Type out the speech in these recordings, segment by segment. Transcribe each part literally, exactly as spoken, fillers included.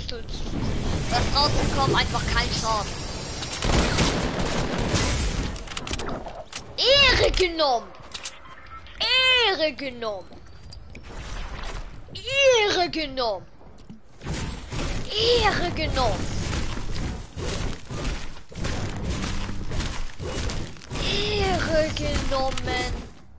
Pistols. Das draußen kommt einfach kein Schaden. Ehre genommen. Ehre genommen. Ehre genommen. Ehre genommen. Ehre genommen.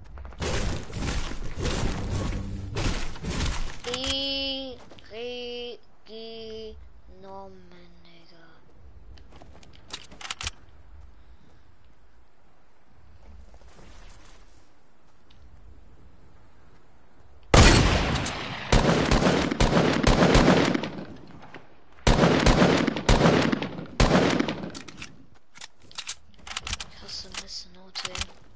Ehre genommen, Digga. Ich hasse ein bisschen Note.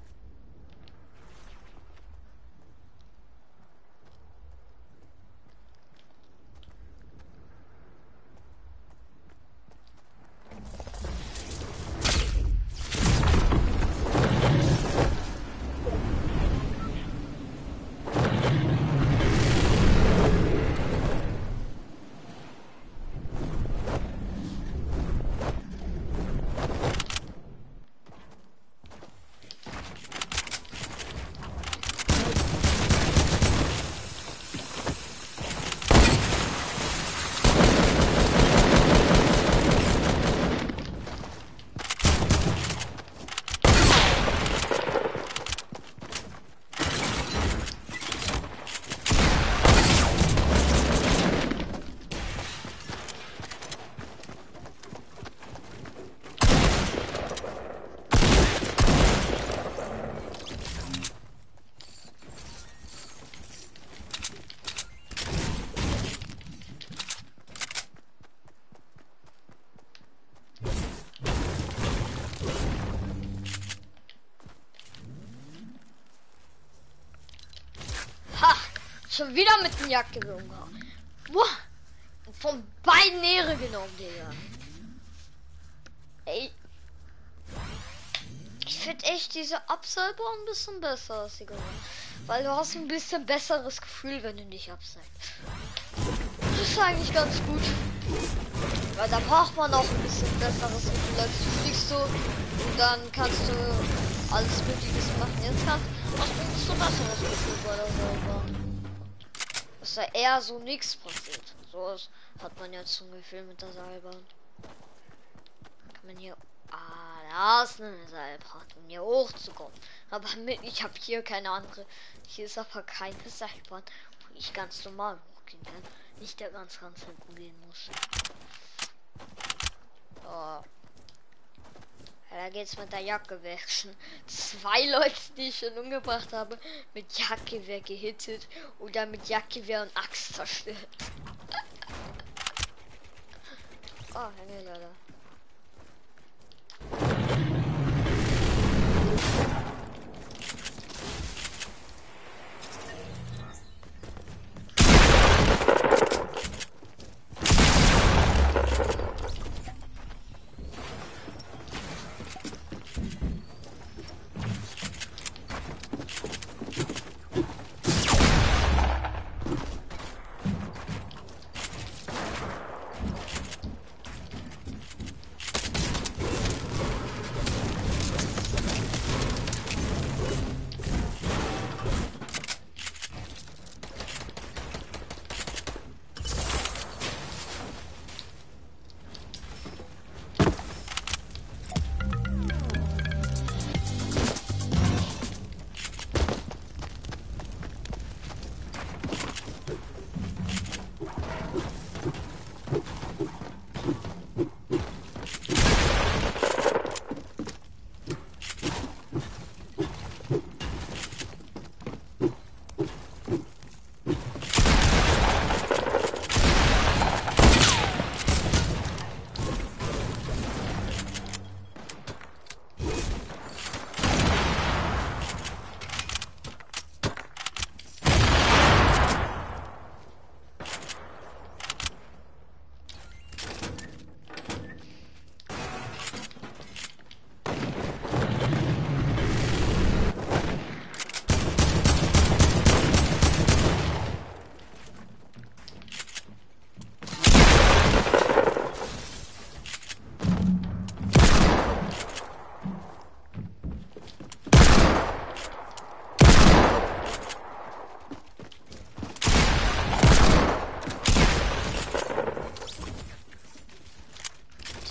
Schon wieder mit dem Jagdgewehr umgehauen. Boah. Von beiden Ehre genommen, Digga. Ey. Ich finde echt diese Absalber ein bisschen besser als die Gewalt. Weil du hast ein bisschen besseres Gefühl, wenn du dich abseilst. Das ist eigentlich ganz gut. Weil da braucht man auch ein bisschen besseres Gefühl. Als du fliegst so und dann kannst du alles Mögliches machen. Jetzt kannst du ein bisschen besseres Gefühl bei der Seilbahn. Dass da eher so nichts passiert. So hat man ja zum Gefühl mit der Seilbahn. Kann man hier. Ah, da ist eine Seilbahn, um hier hochzukommen. Aber mit, ich habe hier keine andere. Hier ist aber keine Seilbahn, wo ich ganz normal hochgehen kann. Nicht der ganz ganz hinten gehen muss. Oh. Ja, da geht's mit der Jagdgewehr. Zwei Leute, die ich schon umgebracht habe, mit Jagdgewehr gehittet oder mit Jagdgewehr und Axt zerstört. Oh, Hänge leider.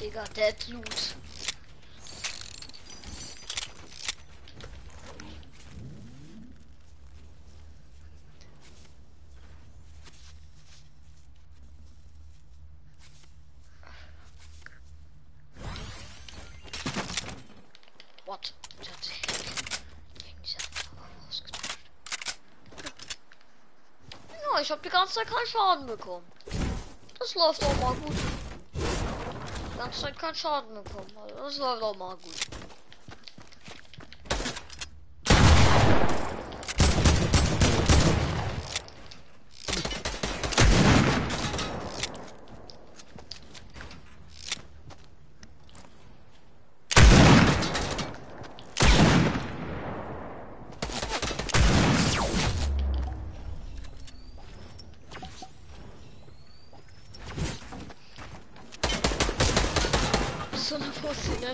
Digga, Deadloot. What? Der hat sich gegen diese Mauer rausgetauscht. Ja, ich habe die ganze Zeit keinen Schaden bekommen. Das läuft auch mal gut. Die ganze Zeit keinen Schaden bekommen. Also das läuft auch mal gut. So eine Pussy, ne?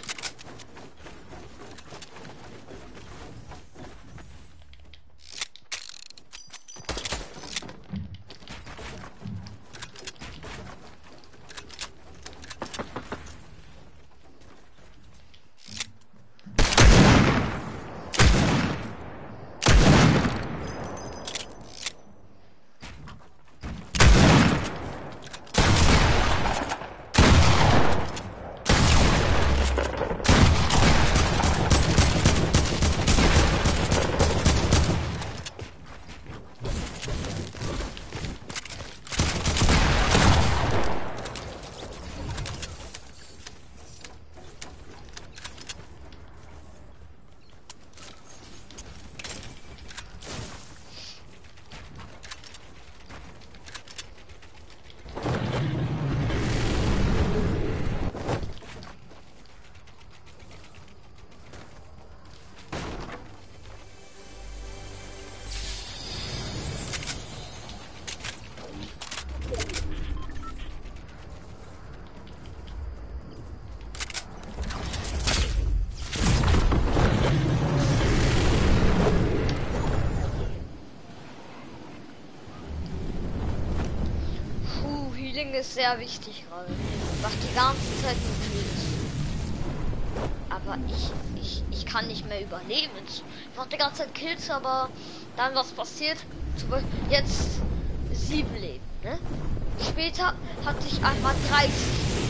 Ist sehr wichtig gerade. Ich mach die ganze Zeit nur Kills. Aber ich, ich, ich kann nicht mehr überleben. Ich mach die ganze Zeit Kills, aber dann was passiert? Zum Beispiel jetzt sieben Leben, ne? Später hatte ich einmal dreißig.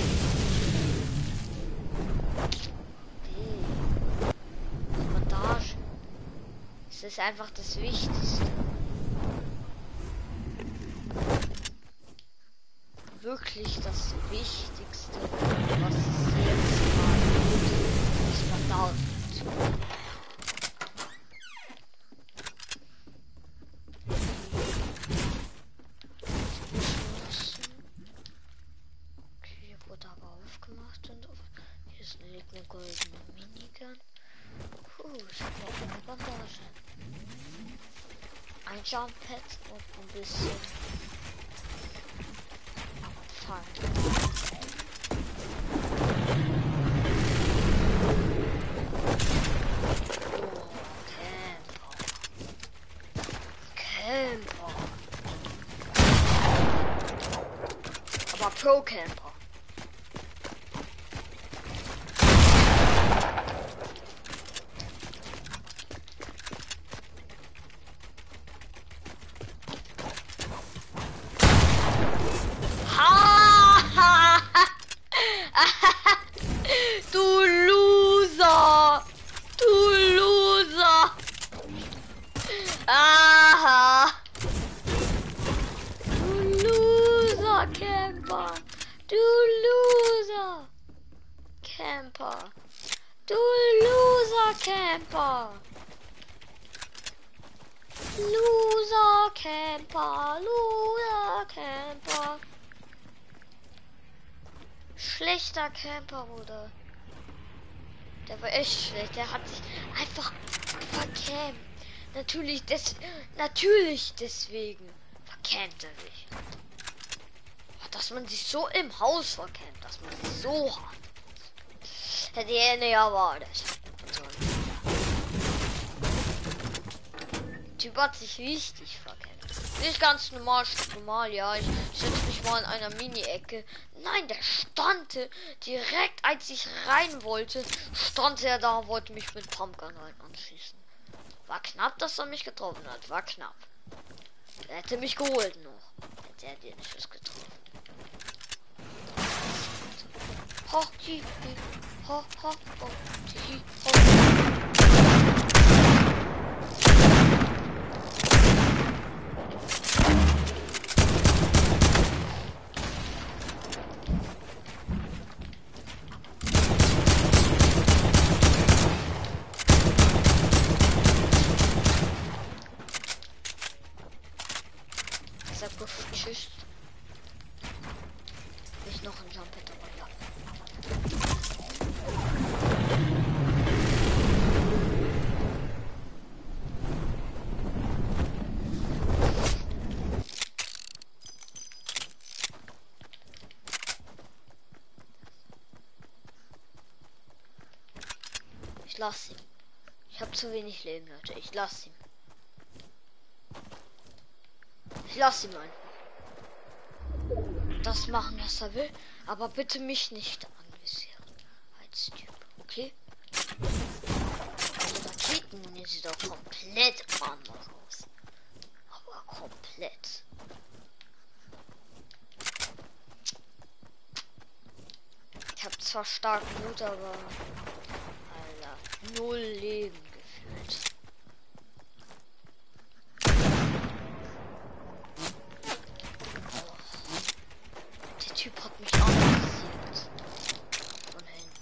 Die Bandage. Es ist einfach das Wichtigste. Wirklich das Wichtigste, was es jetzt gerade ist, verdammt. Okay, hier wurde aber aufgemacht und auf. Hier ist eine goldene Minigun. Puh, ich habe noch eine Bandage. Ein Jump Pad und ein bisschen. Fall. Camper. Aber Pro Camper. Aha! Du Loser, Camper! Du Loser! Camper! Du Loser, Camper! Loser, Camper! Loser, Camper! Schlechter Camper, Bruder. Der war echt schlecht. Der hat sich einfach verkämmt. Natürlich, des, natürlich deswegen verkämmt er sich. Dass man sich so im Haus verkämmt, dass man sich so hat. Hätte er nicht erwartet. Der Typ hat sich richtig verkämmt. Nicht ganz normal, normal, ja. Ich, ich setze mich war in einer Mini-Ecke. Nein, der stand direkt, als ich rein wollte, stand er da und wollte mich mit Pumpgun rein anschießen. War knapp, dass er mich getroffen hat. War knapp. Er hätte mich geholt noch. Hätte er dir nicht was getroffen. Ho, hi, hi. Ho, ho, ho, hi, ho. Tschüss. Nicht noch ein Jump Pad, aber ja. Ich lasse ihn. Ich habe zu wenig Leben, Leute. Ich lasse ihn. Ich lasse ihn einfach. Das machen, was er will, aber bitte mich nicht anvisieren als Typ, okay? Die Raketen sieht doch komplett anders aus, aber komplett. Ich habe zwar starken Mut, aber Alter, null Leben gefühlt. Typ hat mich anvisiert. Von hinten.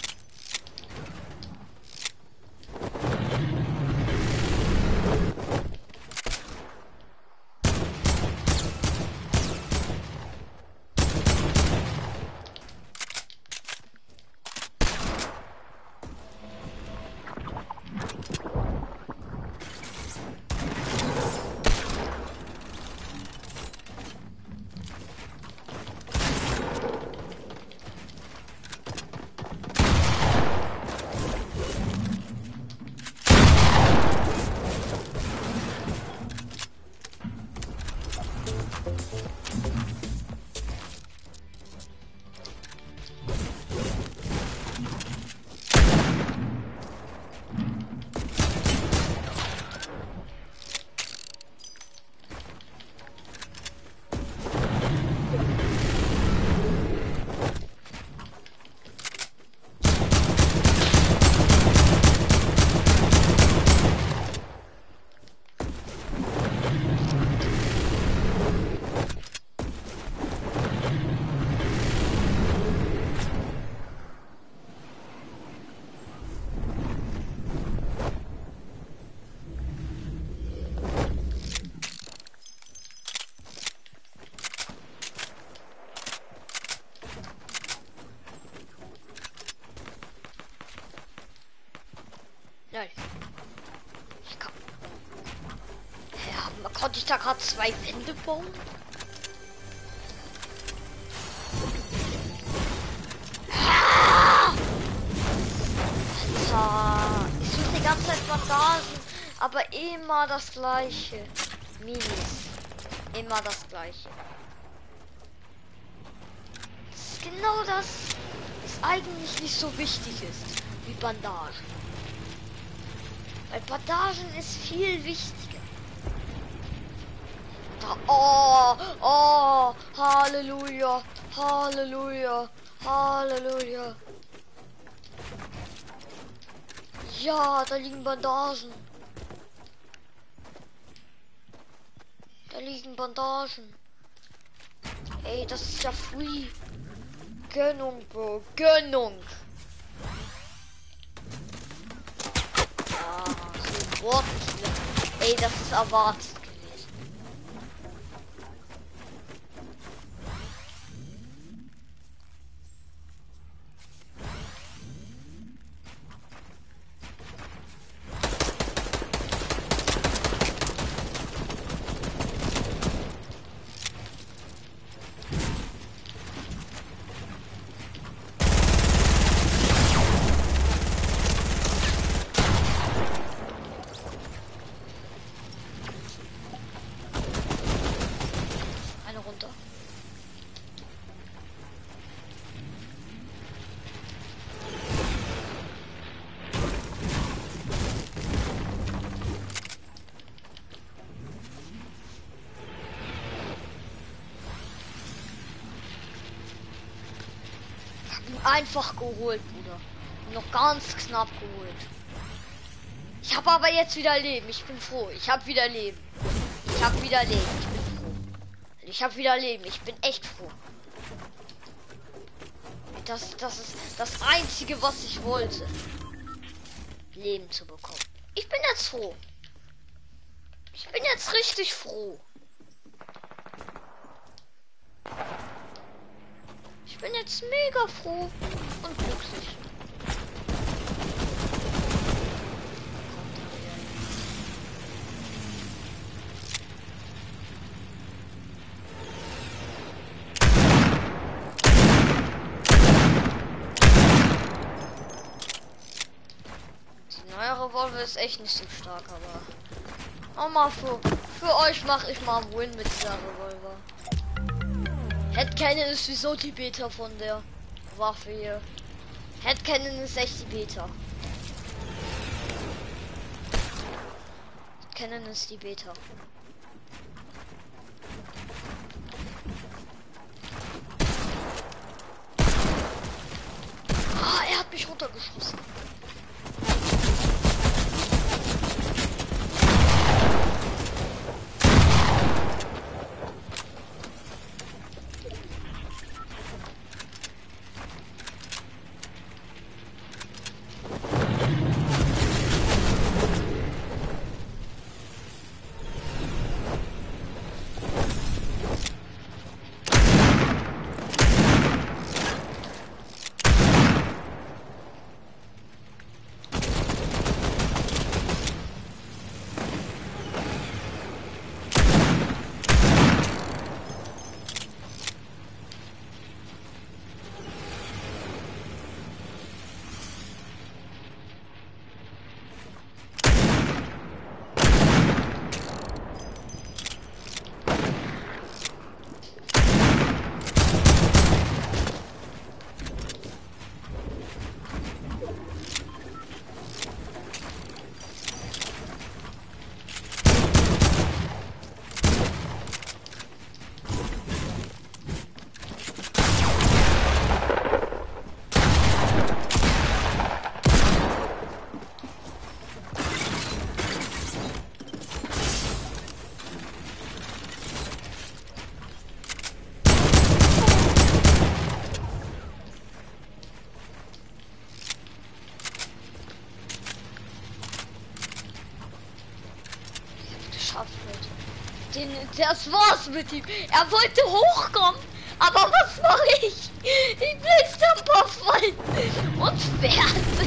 Nein. Ich kann. Ja, konnte ich da gerade zwei Wände bauen? Alter. Ich suche die ganze Zeit Bandagen, aber immer das gleiche. Minis. Immer das gleiche. Das ist genau das, was eigentlich nicht so wichtig ist wie Bandagen. Weil Bandagen ist viel wichtiger. Da, oh, oh, Halleluja, Halleluja, Halleluja. Ja, da liegen Bandagen. Da liegen Bandagen. Ey, das ist ja free. Gönnung, Bro, Gönnung. Ah, so Wort. Ey, das ist erwartet gewesen. einfach geholt, Bruder. Noch ganz knapp geholt. Ich habe aber jetzt wieder Leben. Ich bin froh. Ich habe wieder Leben. Ich habe wieder Leben. Ich bin froh. Ich habe wieder Leben. Ich bin echt froh. Das, das ist das Einzige, was ich wollte. Leben zu bekommen. Ich bin jetzt froh. Ich bin jetzt richtig froh. Ich bin jetzt mega froh und glücklich. Die neue Revolver ist echt nicht so stark, aber auch mal für, für euch mache ich mal einen Win mit dieser Revolver. Headcannon ist wieso die Beta von der Waffe hier. Headcannon ist echt die Beta. Headcannon ist die Beta. Ah, er hat mich runtergeschossen. Den, das war's mit ihm. Er wollte hochkommen, aber was mache ich? Ich Blitzjumper fallen und fertig.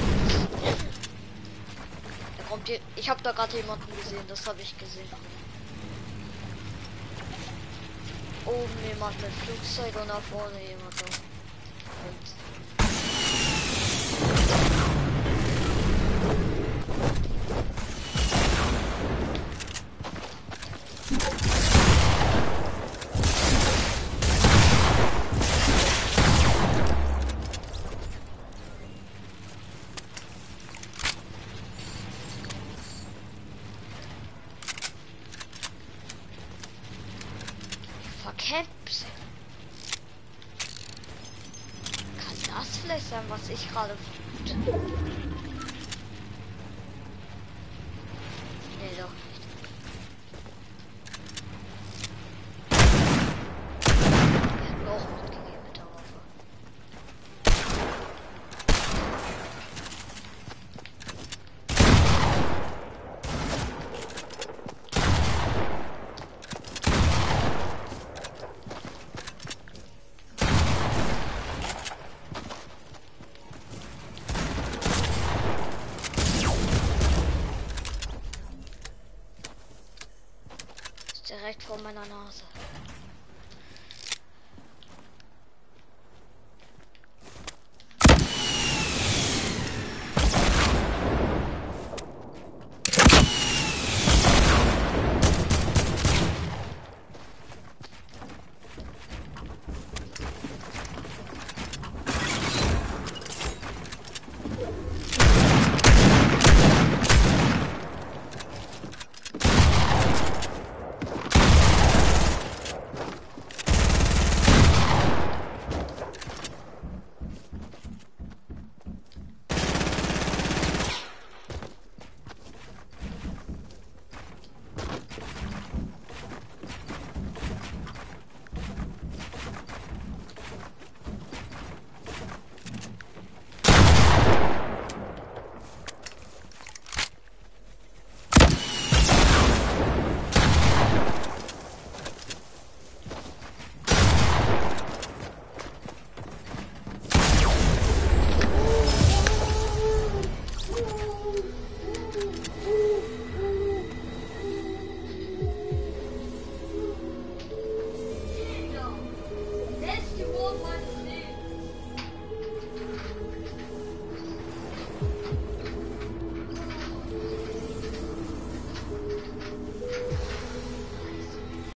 Da kommt hier. Ich habe da gerade jemanden gesehen, das habe ich gesehen. Oben jemand mit Flugzeug und nach vorne jemand. Und verkämpft. Kann das vielleicht sein, was ich gerade tue? Nee, doch nicht. Er hat mir auch mitgegeben mit der Waffe. Direkt vor meiner Nase.